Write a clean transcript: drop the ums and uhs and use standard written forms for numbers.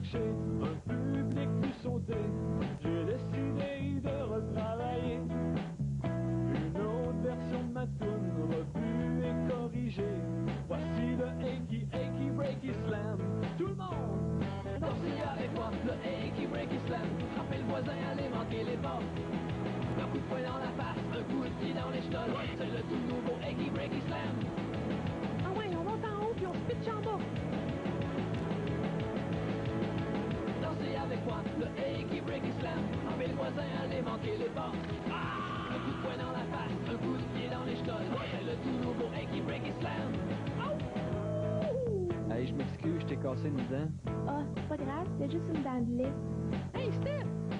chercher un public plus sauté. J'ai décidé de retravailler une autre version de ma toune, revue et corrigée. Voici le Achy, Achy, Breaky Slam. Tout le monde, dansez avec moi, le Achy, Breaky Slam. Frappez le voisin, allez manquer les portes. Un coup de poing dans la face, un coup de pied dans les chenolles. C'est le tout nouveau Achy, Breaky Slam. Ah ouais, on monte en haut puis on se pitch en bas. Dansez avec moi, le Achy, Breaky Slam. Frappez le voisin, allez manquer les portes. Un coup de poing dans la face, un coup de pied dans les chenolles. C'est le tout nouveau Achy, Breaky Slam. Hey, je m'excuse, je t'ai cassé une dent. Ah, c'est pas grave, c'est juste une dent de lait. Hey, Steph!